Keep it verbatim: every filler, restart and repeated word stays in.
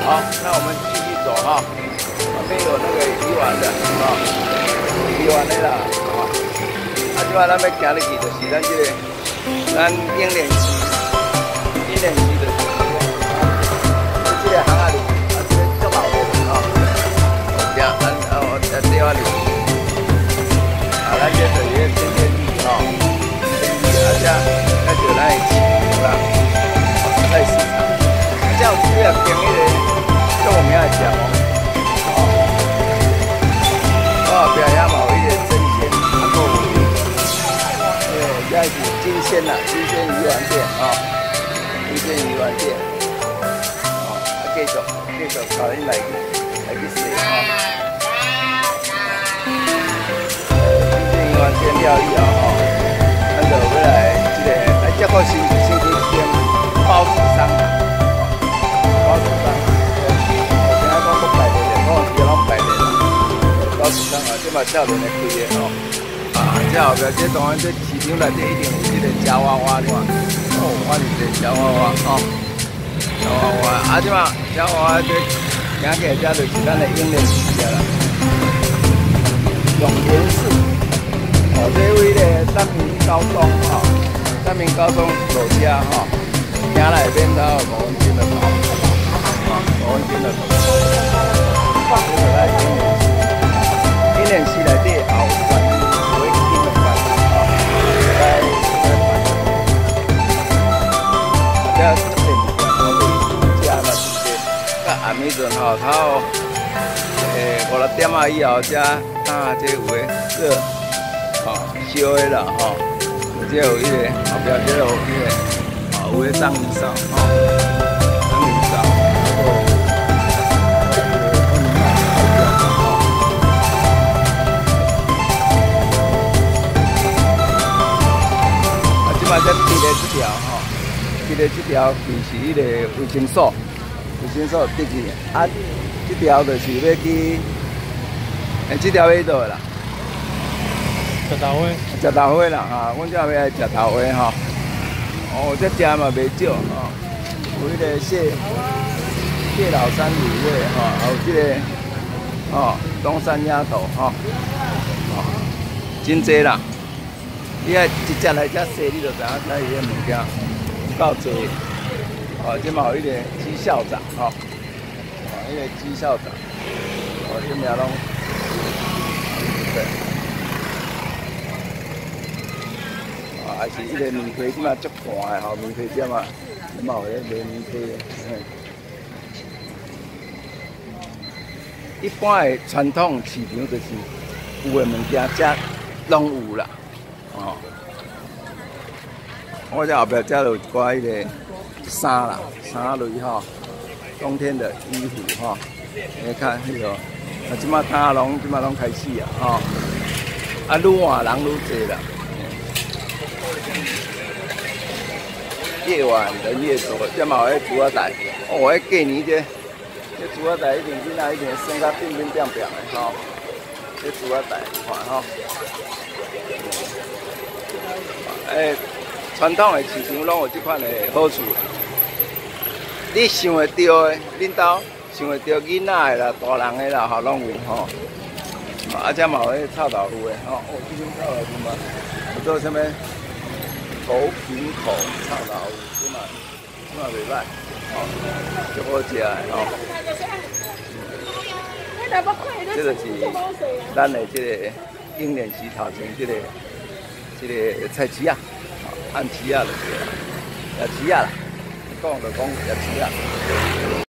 好，那我们继续走哈。旁边有那个鱼丸的啊，鱼丸的啦啊。啊，即摆咱要行入去就是咱这个咱英莲溪，英莲溪的就是啊，这个巷仔里啊，这个足老的啊。行，咱啊我啊对我入去。啊，咱这就是个天天地哈，天地啊，这这就咱的市场啦，菜市场。这有几个经迄个做有名的食哦。 哦，边遐嘛有迄个真鲜，啊，搁有，诶，遐是金鲜啦，金鲜鱼丸店啊，金鲜鱼丸店，哦，啊，继续继续带恁来去来去食啊。金鲜鱼丸店了以后吼，咱就要来这个来接个星星期天包子商啊，包子商，我听讲搁排队咧，我听拢排队。 包子商啊，这嘛少年来开的吼，啊，这后壁这当然这市场内底一定有这个夹娃娃，你看，哦，看这夹娃娃哦，夹娃娃，啊，这嘛夹娃娃这行起来这就是咱的英莲市啦，永联市，哦，这位咧三民高中哈，三民高中老家哈，行来边头五分钟就到，啊，五分钟就到，这就来英莲市。 英莲溪内底后关为金的关啊，在在这这边我哋家嘛是个，到暗暝阵吼，头诶五六点啊以后，才打这有诶热，吼烧诶啦吼，有这有迄个后壁这有迄个啊有诶章鱼烧吼，章鱼烧哦。 嘛，这伫咧这条吼，伫咧这条就是迄个卫生所，卫生所得去啊，这条就是要去，诶，这条迄度啦， 食豆花， 食豆花啦哈，阮这要来食豆花吼。哦，这食嘛袂少吼，有迄个蟹蟹老山卤味吼，还有这个哦东山鸭头吼，哦，真济啦。 你爱直接来遮踅，你就知影咱伊个物件够济。哦，即嘛有迄个鸡校长吼，哦，迄个鸡校长，哦，这名拢对。哦，还是迄个面皮即嘛足寒的吼，面皮店嘛，即嘛有迄个面皮的。一般的传统市场就是有的物件遮拢有啦。 哦，我这后壁这有一寡迄个衫啦，衫类吼，冬天的衣服吼，你看迄个，啊，即马摊拢即马拢开始啊，吼，啊，愈换人愈济啦，夜晚人越多，这嘛有迄竹仔台，哦，迄过年这，这竹仔台一定囡仔一定生甲冰冰冰冰的吼，这竹仔台看吼。 诶，传统的市场拢有这款的好处。你想会到的，恁兜想会到囡仔的啦、大人的啦，吼拢有吼。啊，遮嘛有迄臭豆腐的吼，哦，这种臭豆腐嘛，有做啥物？头平口臭豆腐，这嘛这嘛袂歹，吼，足好食的吼。这就是咱的这个英莲溪头前这个。 这个菜市啊，按市啊就对啦，食市啊啦，讲就讲食市啊。